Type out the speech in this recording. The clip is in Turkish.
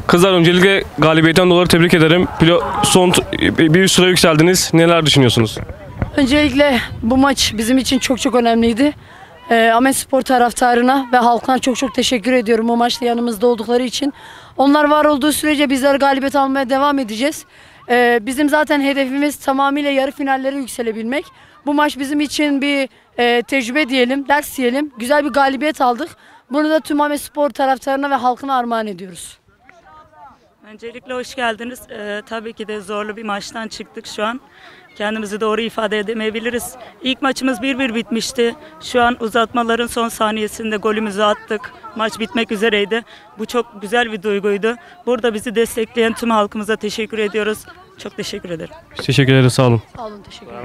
Kızlar öncelikle galibiyetten dolayı tebrik ederim. Bir üst sıra yükseldiniz. Neler düşünüyorsunuz? Öncelikle bu maç bizim için çok önemliydi. Ahmetspor taraftarına ve halkına çok teşekkür ediyorum bu maçta yanımızda oldukları için. Onlar var olduğu sürece bizler galibiyet almaya devam edeceğiz. Bizim zaten hedefimiz tamamıyla yarı finallere yükselebilmek. Bu maç bizim için bir tecrübe diyelim, ders diyelim. Güzel bir galibiyet aldık. Bunu da tüm Ahmetspor taraftarına ve halkına armağan ediyoruz. Öncelikle hoş geldiniz. Tabii ki de zorlu bir maçtan çıktık şu an. Kendimizi doğru ifade edemeyebiliriz. İlk maçımız 1-1 bitmişti. Şu an uzatmaların son saniyesinde golümüzü attık. Maç bitmek üzereydi. Bu çok güzel bir duyguydu. Burada bizi destekleyen tüm halkımıza teşekkür ediyoruz. Çok teşekkür ederim. Teşekkür ederiz, sağ olun. Sağ olun, teşekkür ederim.